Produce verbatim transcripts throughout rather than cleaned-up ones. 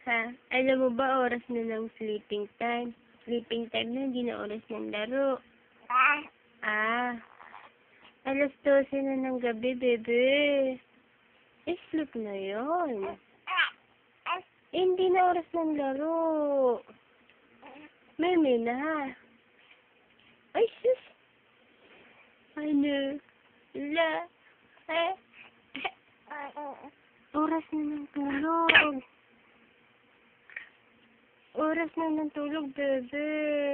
Ha? Alam mo ba, oras na ng sleeping time? Sleeping time na, hindi na oras ng laro. Ah. Alas dose na ng gabi, bebe. Eh, sleep na yun. Eh, hindi na oras ng laro. Meme na. Ay, sus. Ano? La. Eh. Oras na ng tulog. Oras na ng tulog, bebe.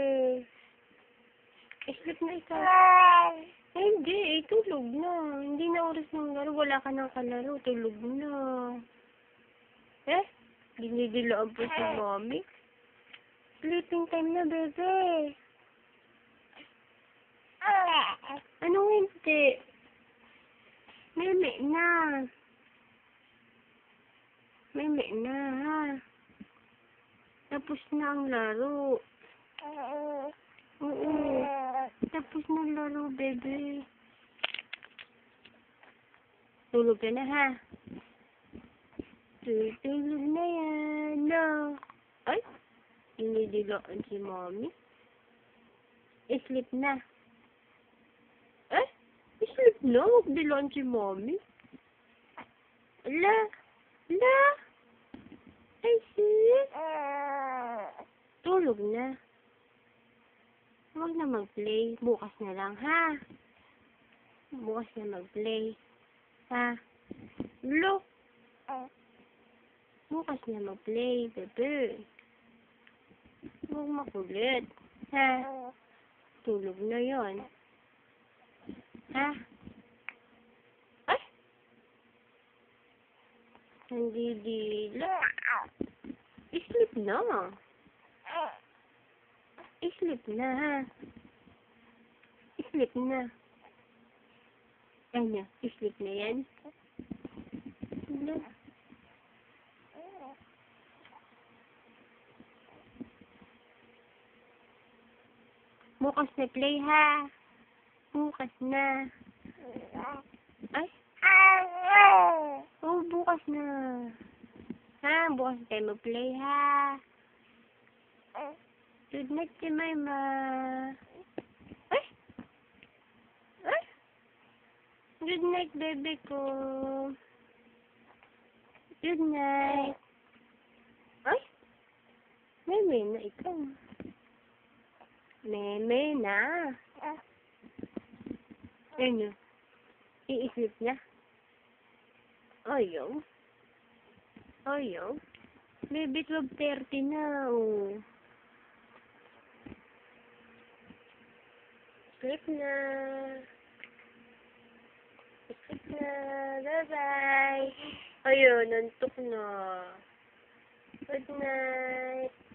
Sleep na ikaw. Eh, hindi, eh, tulog na. Hindi na oras ng laro. Wala ka nang kalaro. Tulog na. Eh? Dinidilaan po si mommy. Sleeping time na, bebe. Anong hindi? Meme na. Meme na, ha? Tapos na ang laro. Oo. Tapos na ang laro, bebe. Tulog ka na, ha? Tulog na yan. No. Ay, inidilaan si mommy. I-sleep na. Eh? I-sleep na. Magdilaan si mommy. Ala. Ala. Ay, sis. Tulog na. Huwag na mag-play. Bukas na lang, ha? Bukas na mag-play. Ha? Look. Bukas na mag-play, bebe. Huwag makulit. Ha? Tulog na yon. Ha? Ay! Nandidila. I-sleep na. I-sleep na, ha? I-sleep na. Ano? I-sleep na yan? Ano? Bukas na play, ha? Bukas na. Ay? Oh, bukas na. Ha? Bukas na tayo mag-play, ha? Good night, si Mama. Ay? Ay? Good night, baby ko. Good night. Ay? Meme na ikaw. Meme na. Ano? I-sleep na? Ayaw. Ayaw. Baby, twelve thirty na, oh. Sleep na. Sleep na. Bye-bye. Ayun, nantok na. Good night.